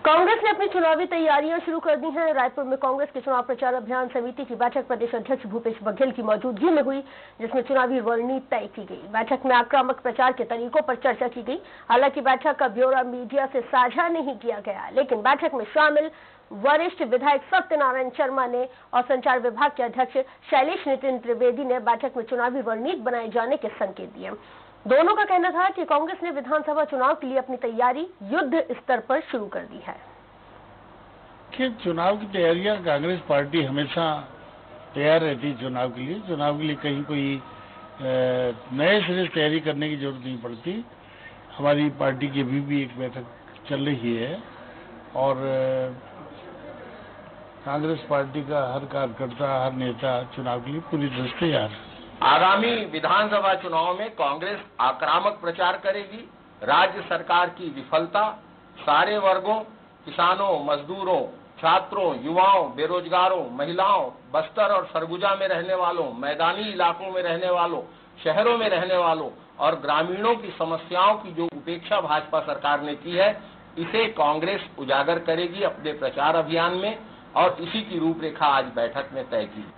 कांग्रेस ने अपनी चुनावी तैयारियां शुरू कर दी हैं। रायपुर में कांग्रेस के चुनाव प्रचार अभियान समिति की बैठक प्रदेश अध्यक्ष भूपेश बघेल की मौजूदगी में हुई, जिसमें चुनावी रणनीति तय की गई। बैठक में आक्रामक प्रचार के तरीकों पर चर्चा की गई। हालांकि बैठक का ब्यौरा मीडिया से साझा नहीं किया गया, लेकिन बैठक में शामिल वरिष्ठ विधायक सत्यनारायण शर्मा ने और संचार विभाग के अध्यक्ष शैलेश नितिन त्रिवेदी ने बैठक में चुनावी रणनीति बनाए जाने के संकेत दिए। दोनों का कहना था कि कांग्रेस ने विधानसभा चुनाव के लिए अपनी तैयारी युद्ध स्तर पर शुरू कर दी है। कि चुनाव की तैयारियां कांग्रेस पार्टी हमेशा तैयार रहती है। चुनाव के लिए कहीं कोई नए सिरे से तैयारी करने की जरूरत नहीं पड़ती। हमारी पार्टी की अभी भी एक बैठक चल रही है और कांग्रेस पार्टी का हर कार्यकर्ता, हर नेता चुनाव के लिए पूरी तरह से तैयार है। आगामी विधानसभा चुनाव में कांग्रेस आक्रामक प्रचार करेगी। राज्य सरकार की विफलता, सारे वर्गों, किसानों, मजदूरों, छात्रों, युवाओं, बेरोजगारों, महिलाओं, बस्तर और सरगुजा में रहने वालों, मैदानी इलाकों में रहने वालों, शहरों में रहने वालों और ग्रामीणों की समस्याओं की जो उपेक्षा भाजपा सरकार ने की है, इसे कांग्रेस उजागर करेगी अपने प्रचार अभियान में और इसी की रूपरेखा आज बैठक में तय की।